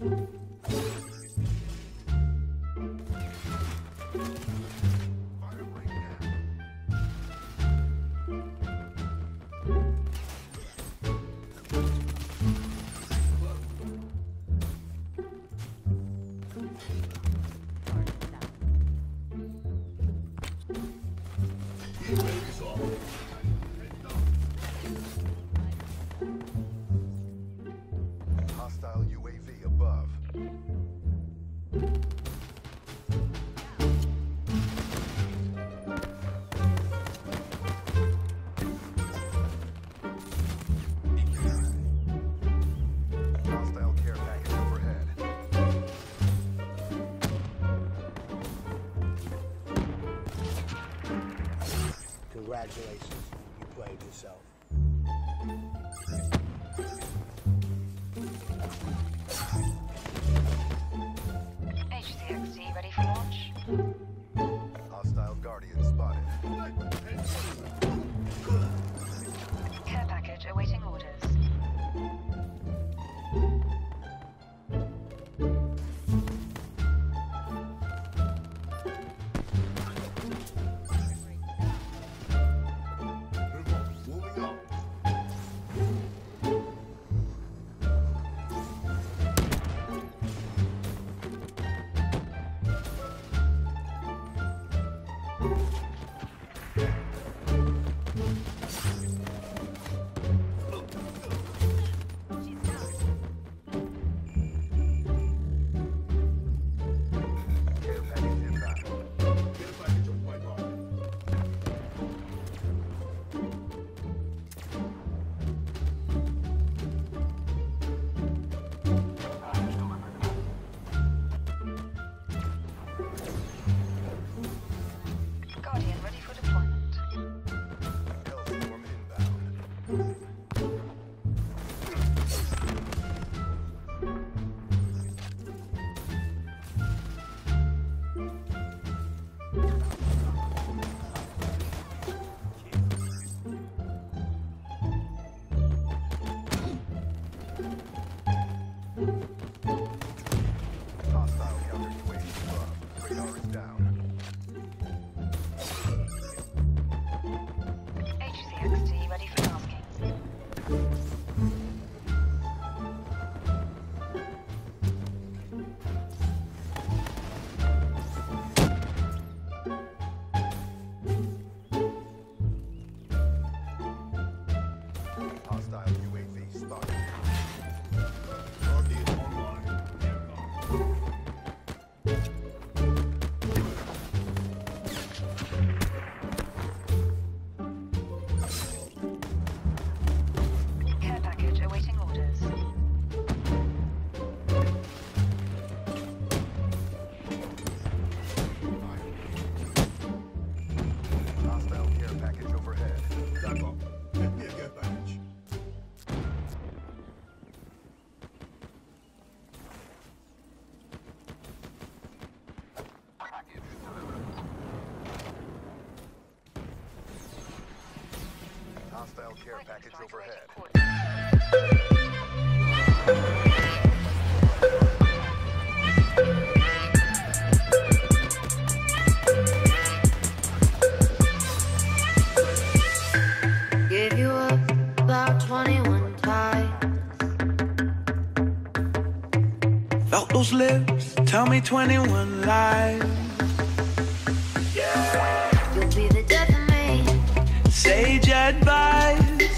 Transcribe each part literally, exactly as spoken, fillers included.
Hostile U A V above. Hostile care package overhead. Congratulations, you played yourself. H C X D ready for launch. Hostile Guardian spotted. Care package awaiting orders. Care package inbound. Guardian ready for deployment. Hellstorm inbound. Hostile counter U A V above. Radar is down. H C X D ready for tasking. Hostile U A V spotted. Guardian online. Care package awaiting orders. Hostile care package overhead. Back up. Get me a care package. Hostile care package overhead. Gave you up about twenty-one times. Felt those lips tell me twenty-one lies. You'll be the death of me. Sage advice.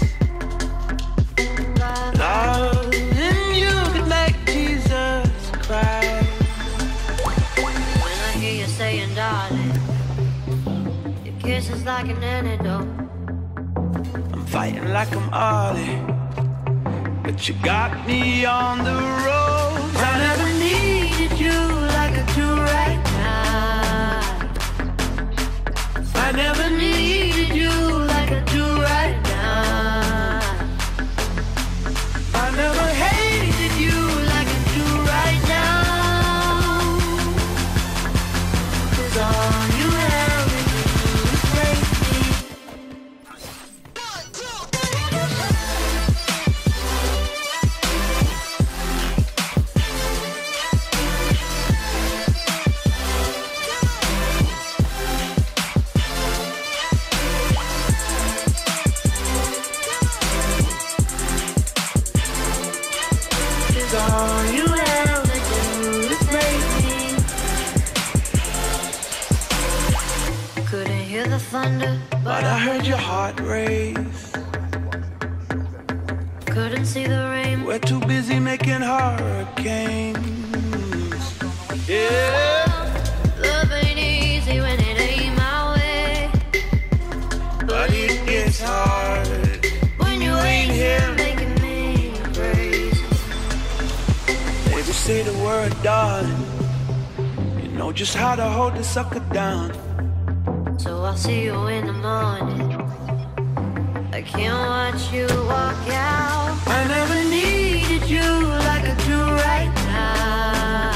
Love and you can make Jesus cry. When I hear you saying, darling, your kiss is like an antidote. I'm fighting like I'm Ollie, but you got me on the road. I never needed you like I do right now. I never needed you like I do right now. I never hated you like I do right now. 'Cause all you ever do is break me. the thunder, but I heard your heart race. couldn't see the rain. We're too busy making hurricanes. Yeah. Love ain't easy when it ain't my way, But it gets hard when you ain't here making me crazy. Baby, say the word, darling. You know just how to hold the sucker down. So I'll see you in the morning. I can't watch you walk out. I never needed you like I do right now.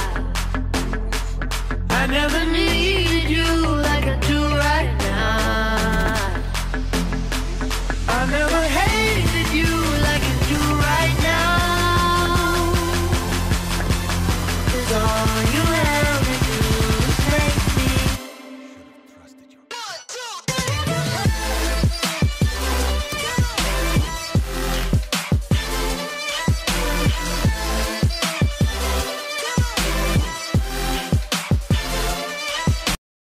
I never needed you like I do right now. I never